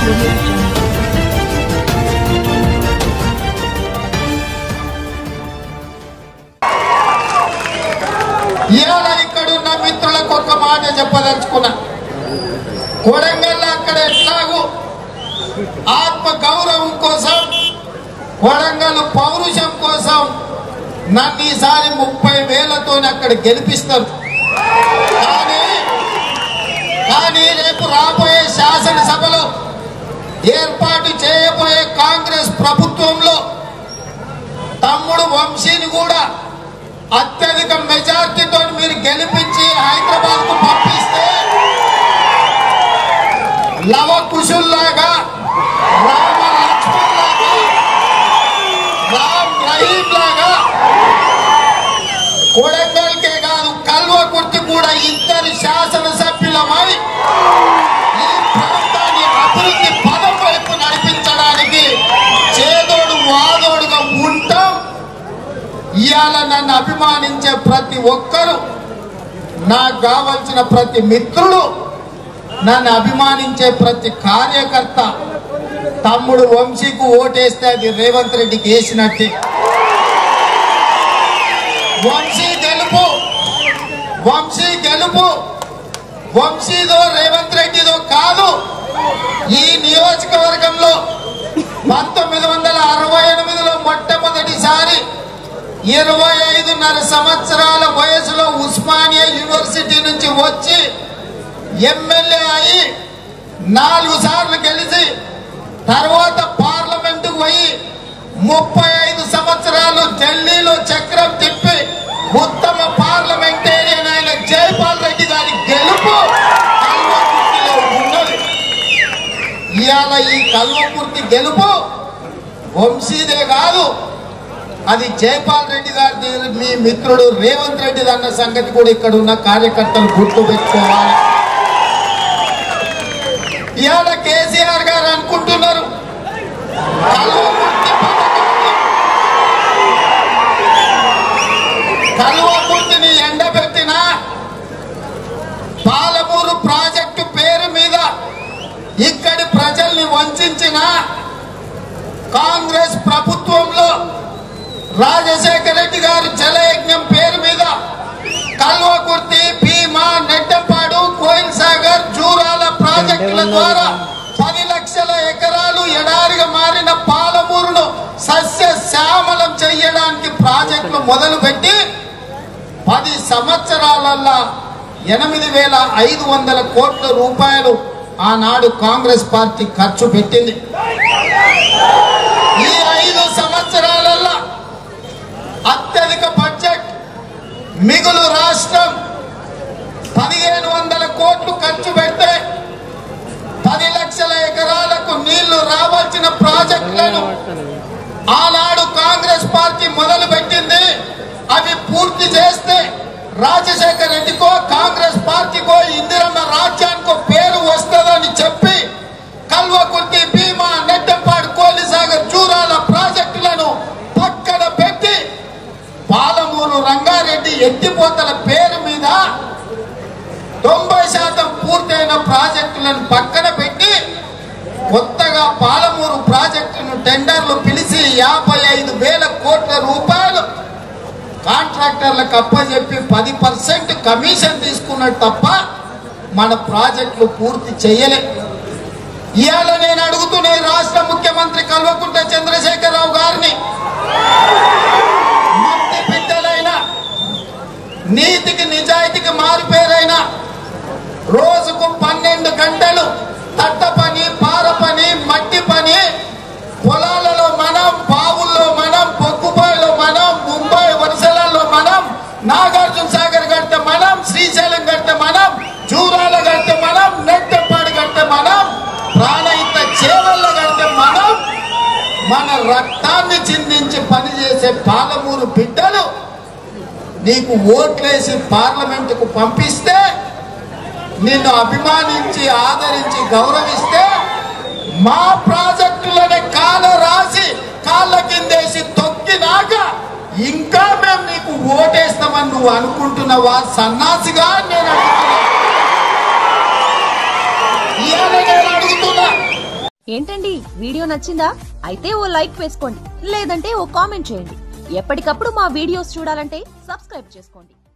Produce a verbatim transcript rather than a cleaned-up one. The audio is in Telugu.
ఇవాళ ఇక్కడున్న మిత్రులకు ఒక మాట చెప్పదలుచుకున్నా. కొడంగల్ అక్కడ ఎట్లాగూ ఆత్మ గౌరవం కోసం, కొడంగల్ పౌరుషం కోసం నన్ను ఈసారి ముప్పై వేలతో అక్కడ గెలిపిస్తారు. కానీ కానీ రేపు రాబోయే శాసనసభలో ఏర్పాటు చేయబోయే కాంగ్రెస్ ప్రభుత్వంలో తమ్ముడు వంశీని కూడా అత్యధిక మెజార్టీతో మీరు గెలిపించి హైదరాబాద్ కు పంపిస్తే లవ కుశుల్లాగా, రామ లక్ష్మణ్ లాగా, రామ్ రహీం లాగా కొడంగల్కే కాదు కల్వకుర్తి కూడా ఇద్దరు శాసనసభ్యులమై ఈ ప్రాంతాన్ని అభివృద్ధి పదం వైపు నడిపించడానికి చేదోడు వాదోడుగా ఉంటాం. ఇవాళ నన్ను అభిమానించే ప్రతి ఒక్కరు, నాకు కావలసిన ప్రతి మిత్రుడు, నన్ను అభిమానించే ప్రతి కార్యకర్త తమ్ముడు వంశీకు ఓటేస్తే అది రేవంత్ రెడ్డికి వేసినట్టే. వంశీ గెలుపు, వంశీ గెలుపు వంశీదో రేవంత్ రెడ్డిదో కాదు. ఈ నియోజకవర్గంలో పంతొమ్మిది వందల అరవై ఎనిమిదిలో మొట్టమొదటిసారి ఇరవై ఐదున్నర సంవత్సరాల వయసులో ఉస్మానియా యూనివర్సిటీ నుంచి వచ్చి ఎమ్మెల్యే అయి నాలుగు సార్లు గెలిచి తర్వాత పార్లమెంటుకు పోయి ముప్పై ఐదు సంవత్సరాలు ఢిల్లీలో చక్రం తిప్పి ఉత్తమ పార్లమెంటేరియన్ అయిన జైపాల్ రెడ్డి గారి గెలుపు కల్వకుర్తిలో ఉన్నది. ఇవాళ ఈ కల్వకుర్తి గెలుపు వంశీదే కాదు, అది జైపాల్ రెడ్డి గారి మీ మిత్రుడు రేవంత్ రెడ్డి అన్న సంగతి కూడా ఇక్కడ ఉన్న కార్యకర్తలు గుర్తు పెట్టుకోవాలి. ఇవాళ కేసీఆర్ గారు అనుకుంటున్నారు కల్వకుర్తి కల్వకుర్తిని ఎండబెట్టిన పాలమూరు ప్రాజెక్టు పేరు మీద ఇక్కడి ప్రజల్ని వంచిన కాంగ్రెస్ ప్రభుత్వంలో రాజశేఖర రెడ్డి గారి జలయజ్ఞం పేరు మీద కల్వకుర్తి, భీమా, నెట్టంపాడు, కోయిల్ సాగర్, జూరాల ప్రాజెక్టుల ద్వారా పది లక్షల ఎకరాలు ఎడారిగా మారిన పాలమూరును సస్య శ్యామలం చేయడానికి ప్రాజెక్టులు మొదలుపెట్టి పది సంవత్సరాలల్లా ఎనిమిది వేల ఐదు వందల కోట్ల రూపాయలు ఆనాడు కాంగ్రెస్ పార్టీ ఖర్చు పెట్టింది. ఈ ఐదు సంవత్సరాలల్లా అత్యధిక బడ్జెట్ మిగులు రాష్ట్రం పదిహేను వందల కోట్లు ఖర్చు పెడితే పది లక్షల ఎకరాలకు నీళ్లు రావాల్సిన ప్రాజెక్టులను ఆనాడు కాంగ్రెస్ పార్టీ మొదలు పెట్టింది. అవి పూర్తి చేస్తే రాజశేఖర రెడ్డికో కాంగ్రెస్ పార్టీకో ఇందిరమ్మ రాజ్యానికో పేరు వస్తుందని చెప్పి కల్వకుర్తి, భీమా, నెట్టంపాడు, కోలిసాగర్, జూరాల ప్రాజెక్టులను పక్కన పెట్టి పాలమూరు రంగారెడ్డి ఎత్తిపోతల పేరు మీద తొంభై శాతం పూర్తయిన ప్రాజెక్టులను పక్కన పెట్టి కొత్తగా పాలమూరు ప్రాజెక్టును టెండర్లు పిలిచి యాభై ఐదు వేల కోట్ల రూపాయలు కాంట్రాక్టర్లకు అప్పచెప్పి పది పర్సెంట్ కమిషన్ తీసుకున్నాడు తప్ప మన ప్రాజెక్టులు పూర్తి చేయలే. ఇవాళ నేను అడుగుతున్న రాష్ట్ర ముఖ్యమంత్రి కల్వకుంట్ల చంద్రశేఖరరావు గారిని, మట్టి బిడ్డలైన, నీతికి నిజాయితీకి మారుపేరైన, రోజుకు పన్నెండు గంటలు తట్ట పని, పార పని, మట్టి పని, పొలాలలో మనం, బావుల్లో మనం, బొగ్గుబాయిలో మనం, ముంబై వరిసెలలో మనం, నాగార్జున సాగర్ గడితే మనం, శ్రీశైలం గడితే మనం, జూరాల గడితే మనం, నెట్టంపాడు గడితే మనం, ప్రాణహిత చేవల్ల గడితే మనం, మన రక్తాన్ని చిందించి పనిచేసే పాలమూరు బిడ్డలు నీకు ఓట్లేసి పార్లమెంటుకు పంపిస్తే, నిన్ను అభిమానించి ఆదరించి గౌరవిస్తే మా ప్రాజెక్టులనే కాల రాసి కాళ్ళ కిందేసి తొక్కినాక ఇంకా మేము నీకు ఓటేస్తామని నువ్వు అనుకుంటున్నావా సన్నాసిగా? నేను అడుగుతున్నా. ఏంటండి వీడియో నచ్చిందా? అయితే ఓ లైక్ వేసుకోండి, లేదంటే ఓ కామెంట్ చేయండి. ఎప్పటికప్పుడు మా వీడియోస్ చూడాలంటే సబ్స్క్రైబ్ చేసుకోండి.